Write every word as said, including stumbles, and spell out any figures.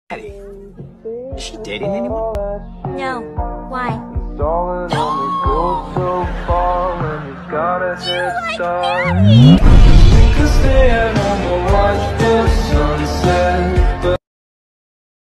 Maddie. Is she dating anyone? No. Why? Darling, only goes so far when you've got a head start. Maddie! We could stay at home.